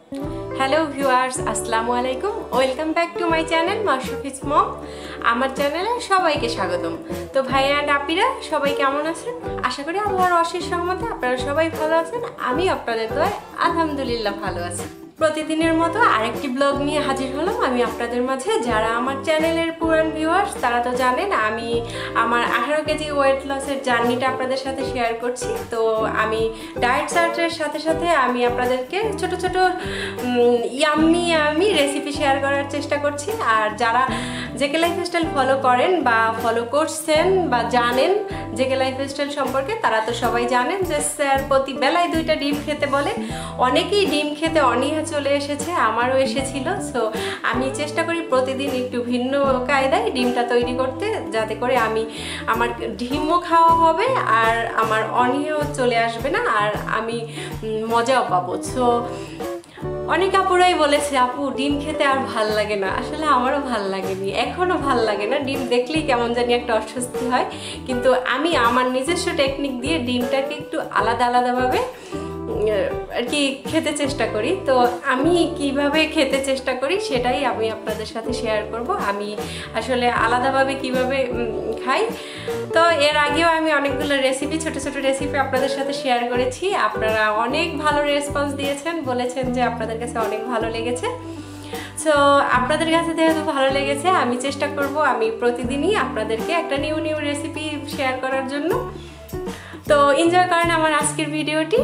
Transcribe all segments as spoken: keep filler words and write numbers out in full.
Hello viewers, আসসালামু আলাইকুম। Welcome back to my channel Mashrafi's mom. আমার চ্যানেলে সবাইকে স্বাগতম। তো ভাই অ্যান্ড আপিরা সবাই কেমন আছেন? আশা করি আল্লাহর অশেষ রহমতে আপনারা সবাই ভালো আছেন। আমি আপনাদের দোয়ায় আলহামদুলিল্লাহ ভালো আছি। প্রতিদিনের মতো আরেকটি ব্লগ নিয়ে হাজির হলাম আমি আপনাদের মাঝে। যারা আমার চ্যানেলের পুরান ভিউয়ার্স তারা তো জানেন আমি আমার আঠারো কেজি ওয়েট লসের জার্নিটা আপনাদের সাথে শেয়ার করছি। তো আমি ডায়েট চার্টের সাথে সাথে আমি আপনাদেরকে ছোট ছোট ইয়াম্মি আমি রেসিপি শেয়ার করার চেষ্টা করছি। আর যারা জেকে লাইফস্টাইল ফলো করেন বা ফলো করছেন বা জানেন জেকে লাইফস্টাইল সম্পর্কে, তারা তো সবাই জানেন যে স্যার প্রতি বেলায় দুইটা ডিম খেতে বলে। অনেকেই ডিম খেতে অনীহা চলে এসেছে, আমারও এসেছিল। সো আমি চেষ্টা করি প্রতিদিন একটু ভিন্ন কায়দায় ডিমটা তৈরি করতে, যাতে করে আমি আমার ডিমও খাওয়া হবে আর আমার অনীহাও চলে আসবে না, আর আমি মজাও পাবো। সো অনেক আপুরাই বলেছে আপু ডিম খেতে আর ভাল লাগে না। আসলে আমারও ভাল লাগেনি, এখনও ভাল লাগে না। ডিম দেখলেই কেমন জানি একটা অস্বস্তি হয়। কিন্তু আমি আমার নিজস্ব টেকনিক দিয়ে ডিমটাকে একটু আলাদা আলাদাভাবে আর কি খেতে চেষ্টা করি। তো আমি কিভাবে খেতে চেষ্টা করি সেটাই আমি আপনাদের সাথে শেয়ার করব। আমি আসলে আলাদাভাবে কিভাবে খাই। তো এর আগেও আমি অনেকগুলো রেসিপি ছোট ছোট রেসিপি আপনাদের সাথে শেয়ার করেছি। আপনারা অনেক ভালো রেসপন্স দিয়েছেন, বলেছেন যে আপনাদের কাছে অনেক ভালো লেগেছে। সো আপনাদের কাছে যেহেতু ভালো লেগেছে, আমি চেষ্টা করব আমি প্রতিদিনই আপনাদেরকে একটা নিউ নিউ রেসিপি শেয়ার করার জন্য। তো এনজয় করেন আমার আজকের ভিডিওটি।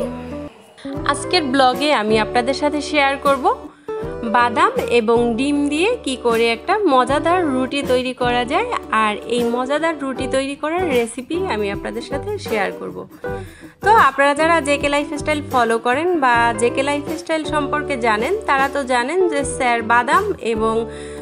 আজকের ব্লগে আমি আপনাদের সাথে শেয়ার করব বাদাম এবং ডিম দিয়ে কি করে একটা মজাদার রুটি তৈরি করা যায়। আর এই মজাদার রুটি তৈরি করার রেসিপি আমি আপনাদের সাথে শেয়ার করব। তো আপনারা যারা জেকে লাইফস্টাইল ফলো করেন বা জেকে লাইফস্টাইল সম্পর্কে জানেন, তারা তো জানেন যে স্যার বাদাম এবং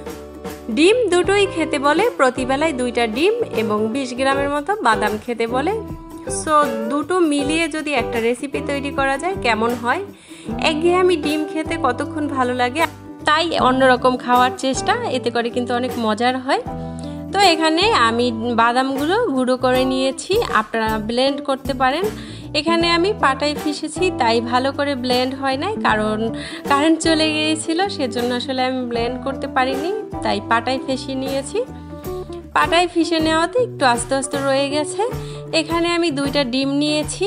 ডিম দুটোই খেতে বলে। প্রতিবেলায় দুইটা ডিম এবং বিশ গ্রামের মতো বাদাম খেতে বলে। সো দুটো মিলিয়ে যদি একটা রেসিপি তৈরি করা যায় কেমন হয়। একঘেয়েমি ডিম খেতে কতক্ষণ ভালো লাগে, তাই অন্যরকম খাওয়ার চেষ্টা, এতে করে কিন্তু অনেক মজার হয়। তো এখানে আমি বাদামগুলো গুঁড়ো করে নিয়েছি, আপনারা ব্লেন্ড করতে পারেন। এখানে আমি পাটায় পিষেছি, তাই ভালো করে ব্লেন্ড হয় নাই, কারণ কারেন্ট চলে গিয়েছিল, সেজন্য আসলে আমি ব্লেন্ড করতে পারিনি, তাই পাটায় ফেসিয়ে নিয়েছি। পাটায় ফিসে নেওয়াতে একটু আস্তে আস্তে রয়ে গেছে। এখানে আমি দুইটা ডিম নিয়েছি,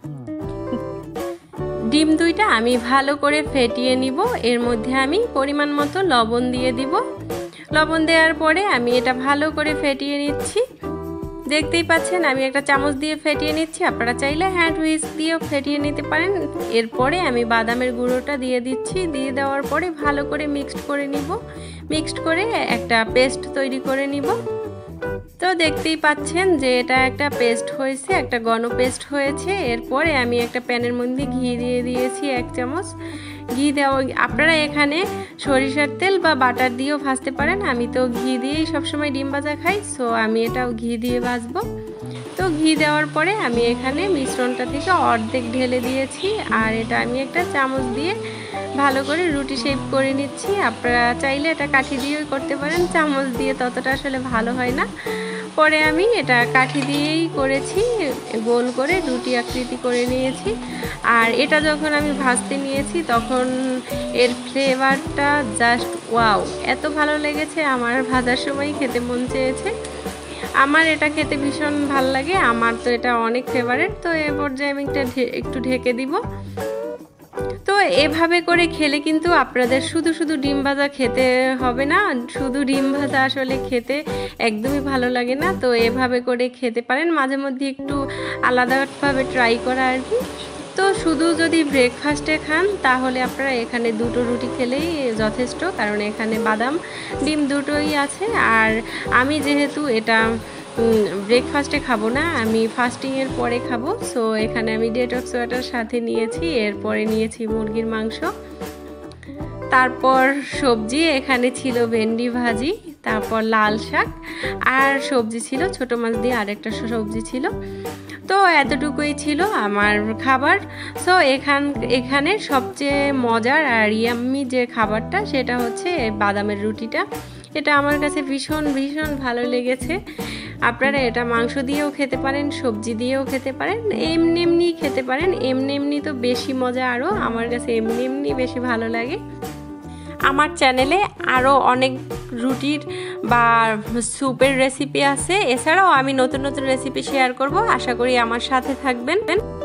ডিম দুইটা আমি ভালো করে ফেটিয়ে নিব। এর মধ্যে আমি পরিমাণ মতো লবণ দিয়ে দিব। লবণ দেওয়ার পরে আমি এটা ভালো করে ফেটিয়ে নিচ্ছি। দেখতেই পাচ্ছেন আমি একটা চামচ দিয়ে ফেটিয়ে নিচ্ছি, আপনারা চাইলে হ্যান্ড হুইস্ক দিয়েও ফেটিয়ে নিতে পারেন। এরপরে আমি বাদামের গুঁড়োটা দিয়ে দিচ্ছি। দিয়ে দেওয়ার পরে ভালো করে মিক্সড করে নিব। মিক্সড করে একটা পেস্ট তৈরি করে নিব। তো দেখতেই পাচ্ছেন যে এটা একটা পেস্ট হয়েছে, একটা ঘন পেস্ট হয়েছে। এরপরে আমি একটা প্যানের মধ্যে ঘি দিয়ে দিয়েছি এক চামচ। ঘি দেওয়া, আপনারা এখানে সরিষার তেল বা বাটার দিয়েও ভাজতে পারেন। আমি তো ঘি দিয়েই সবসময় ডিম ভাজা খাই, সো আমি এটাও ঘি দিয়ে ভাজবো। তো ঘি দেওয়ার পরে আমি এখানে মিশ্রণটা থেকে অর্ধেক ঢেলে দিয়েছি, আর এটা আমি একটা চামচ দিয়ে ভালো করে রুটি শেপ করে নিচ্ছি। আপনারা চাইলে এটা কাঠি দিয়েও করতে পারেন, চামচ দিয়ে ততটা আসলে ভালো হয় না। পরে আমি এটা কাঠি দিয়েই করেছি, গোল করে রুটি আকৃতি করে নিয়েছি। আর এটা যখন আমি ভাজতে নিয়েছি তখন এর ফ্লেভারটা জাস্ট ওয়াও, এত ভালো লেগেছে, আমার ভাজার সময় খেতে মন চেয়েছে। আমার এটা খেতে ভীষণ ভালো লাগে, আমার তো এটা অনেক ফেভারিট। তো এ পর্যায়ে আমি এটা একটু ঢেকে দিব। তো এভাবে করে খেলে কিন্তু আপনাদের শুধু শুধু ডিম ভাজা খেতে হবে না। শুধু ডিম ভাজা আসলে খেতে একদমই ভালো লাগে না। তো এভাবে করে খেতে পারেন, মাঝে মধ্যে একটু আলাদাভাবে ট্রাই করা আর কি। তো শুধু যদি ব্রেকফাস্টে খান তাহলে আপনারা এখানে দুটো রুটি খেলেই যথেষ্ট, কারণ এখানে বাদাম ডিম দুটোই আছে। আর আমি যেহেতু এটা ব্রেকফাস্টে খাবো না, আমি ফাস্টিংয়ের পরে খাবো, সো এখানে আমি ডেটক্স ওয়াটার সাথে নিয়েছি। এরপরে নিয়েছি মুরগির মাংস, তারপর সবজি এখানে ছিল ভেন্ডি ভাজি, তারপর লাল শাক, আর সবজি ছিল ছোটো মাছ দিয়ে আরেকটা সবজি ছিল। তো এতটুকুই ছিল আমার খাবার। সো এখান এখানে সবচেয়ে মজার আর ইয়াম্মি যে খাবারটা সেটা হচ্ছে বাদামের রুটিটা। এটা আমার কাছে ভীষণ ভীষণ ভালো লেগেছে। আপনারা এটা মাংস দিয়েও খেতে পারেন, সবজি দিয়েও খেতে পারেন, এমনি এমনি খেতে পারেন। এমনি এমনি তো বেশি মজা, আরও আমার কাছে এমনি এমনি বেশি ভালো লাগে। আমার চ্যানেলে আরও অনেক রুটির বা স্যুপের রেসিপি আছে, এছাড়াও আমি নতুন নতুন রেসিপি শেয়ার করব। আশা করি আমার সাথে থাকবেন।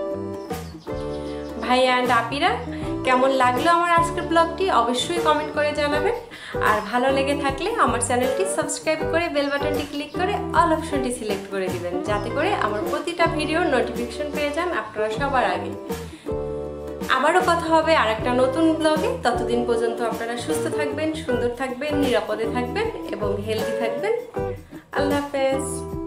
ভাই অ্যান্ড আপিরা, কেমন লাগলো আমার আজকের ব্লগটি অবশ্যই কমেন্ট করে জানাবেন। আর ভালো লেগে থাকলে আমার চ্যানেলটি সাবস্ক্রাইব করে বেল বাটনটি ক্লিক করে অল অপশনটি সিলেক্ট করে দিবেন, যাতে করে আমার প্রতিটা ভিডিওর নোটিফিকেশন পেয়ে যান আপনারা সবার আগে। আবারও কথা হবে আর একটা নতুন ব্লগে। ততদিন পর্যন্ত আপনারা সুস্থ থাকবেন, সুন্দর থাকবেন, নিরাপদে থাকবেন এবং হেলদি থাকবেন। আল্লাহ হাফেজ।